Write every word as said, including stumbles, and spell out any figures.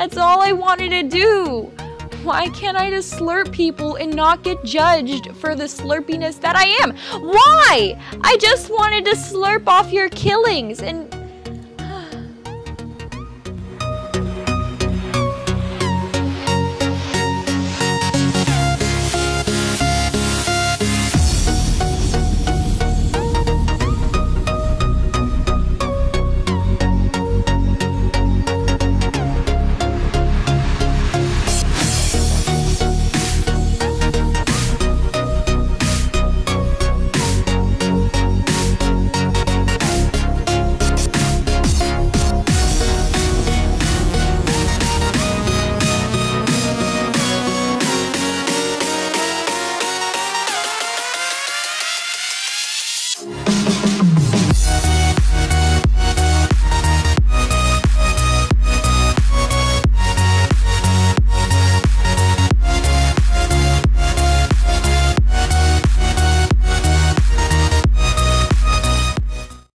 That's all I wanted to do. Why can't I just slurp people and not get judged for the slurpiness that I am? Why? I just wanted to slurp off your killings, and